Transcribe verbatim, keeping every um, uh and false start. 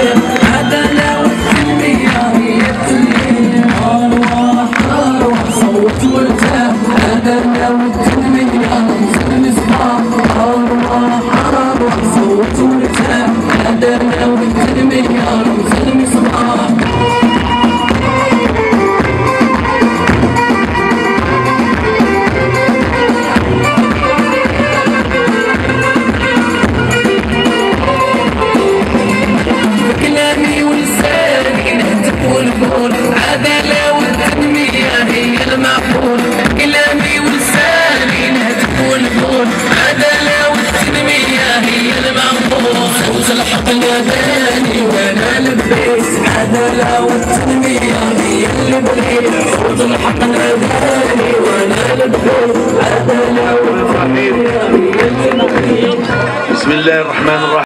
بالخير، عدالة والتنمية هي التنمية. أروح أروح صوت وارتاح، عدالة والتنمية رمز المصباح. أروح أروح صوت وارتاح، عدالة والتنمية رمز المصباح. عدالة والتنمية هي المعقول، كلامي ولساني نهتف ونقول عدالة والتنمية هي المعقول. صوت الحق ناداني وانا لبيت، عدالة والتنمية هي اللي بغيت. صوت الحق ناداني وانا لبيت، عدالة والتنمية هي اللي بغيت. بسم الله الرحمن الرحيم.